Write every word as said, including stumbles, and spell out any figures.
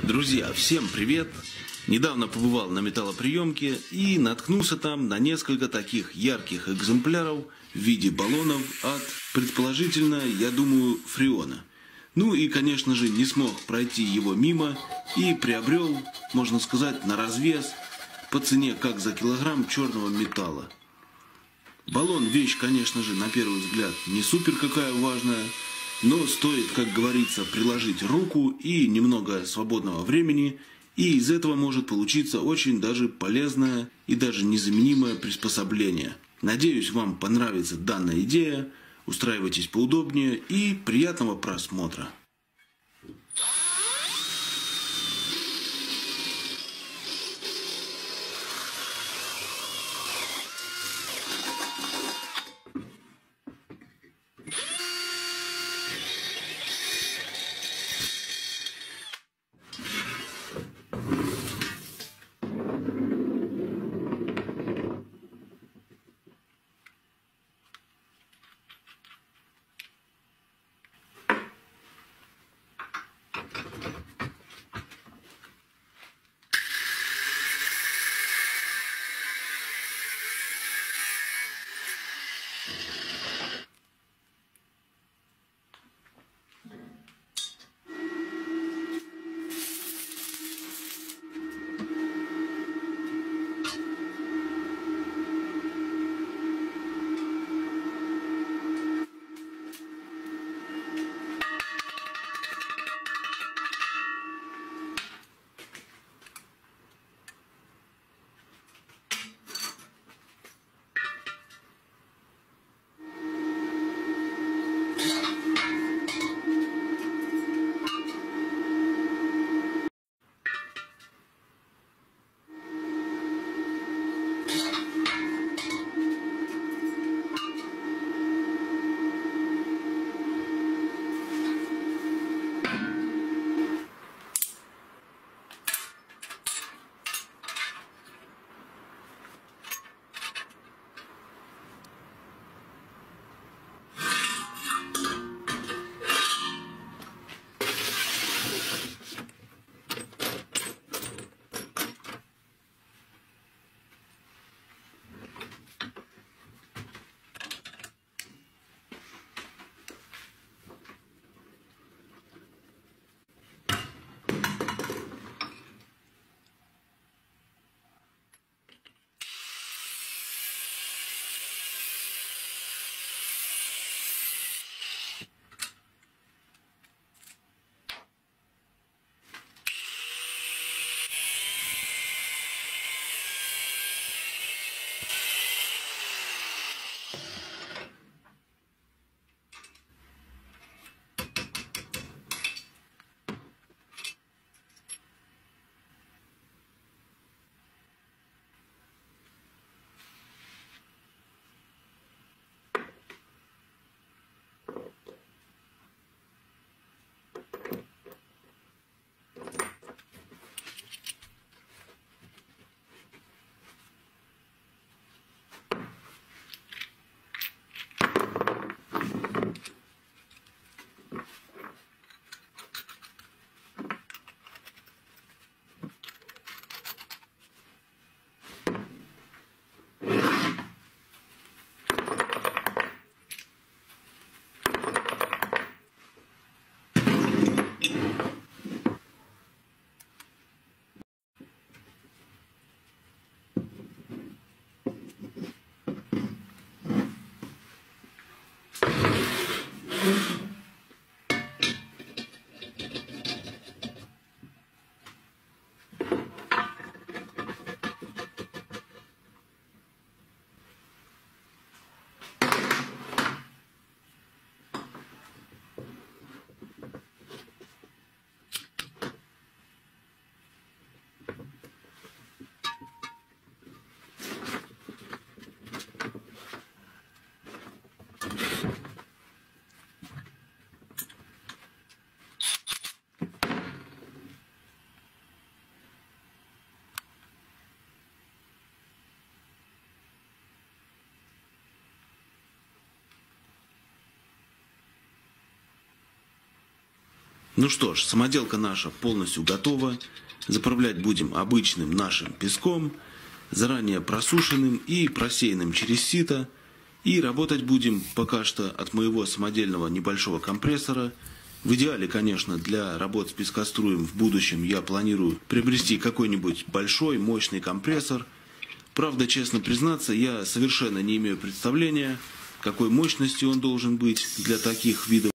Друзья, всем привет! Недавно побывал на металлоприемке и наткнулся там на несколько таких ярких экземпляров в виде баллонов от, предположительно, я думаю, Фреона. Ну и, конечно же, не смог пройти его мимо и приобрел, можно сказать, на развес по цене как за килограмм черного металла. Баллон вещь, конечно же, на первый взгляд не супер какая важная, но стоит, как говорится, приложить руку и немного свободного времени, и из этого может получиться очень даже полезное и даже незаменимое приспособление. Надеюсь, вам понравится данная идея, устраивайтесь поудобнее и приятного просмотра. Ну что ж, самоделка наша полностью готова. Заправлять будем обычным нашим песком, заранее просушенным и просеянным через сито. И работать будем пока что от моего самодельного небольшого компрессора. В идеале, конечно, для работ с пескоструем в будущем я планирую приобрести какой-нибудь большой, мощный компрессор. Правда, честно признаться, я совершенно не имею представления, какой мощности он должен быть для таких видов